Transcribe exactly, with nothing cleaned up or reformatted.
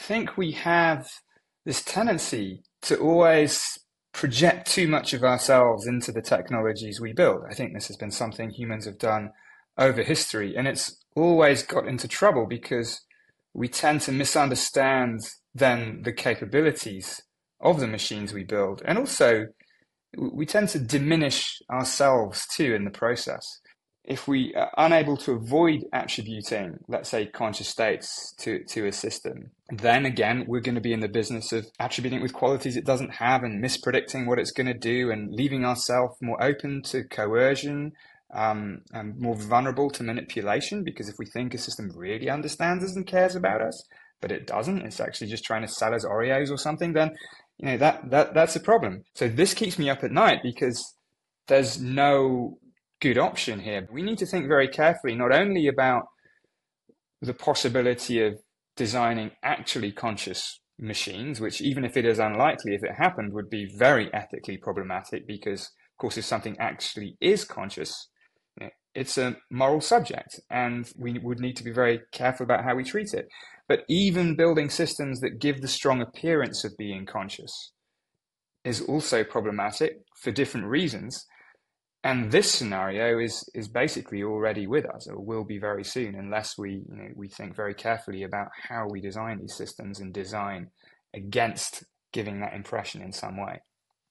think we have this tendency to always project too much of ourselves into the technologies we build. I think this has been something humans have done over history, and it's always got into trouble because we tend to misunderstand then the capabilities of the machines we build. And also, we tend to diminish ourselves too in the process. If we are unable to avoid attributing, let's say, conscious states to, to a system, then again, we're going to be in the business of attributing it with qualities it doesn't have and mispredicting what it's going to do and leaving ourselves more open to coercion um, and more vulnerable to manipulation. Because if we think a system really understands us and cares about us, but it doesn't, it's actually just trying to sell us Oreos or something, then you know that that that's a problem. So this keeps me up at night because there's no good option here. We need to think very carefully, not only about the possibility of designing actually conscious machines, which even if it is unlikely, if it happened, would be very ethically problematic because, of course, if something actually is conscious, you know, it's a moral subject and we would need to be very careful about how we treat it. But even building systems that give the strong appearance of being conscious is also problematic for different reasons. And this scenario is is basically already with us, or will be very soon, unless we you know we think very carefully about how we design these systems and design against giving that impression in some way.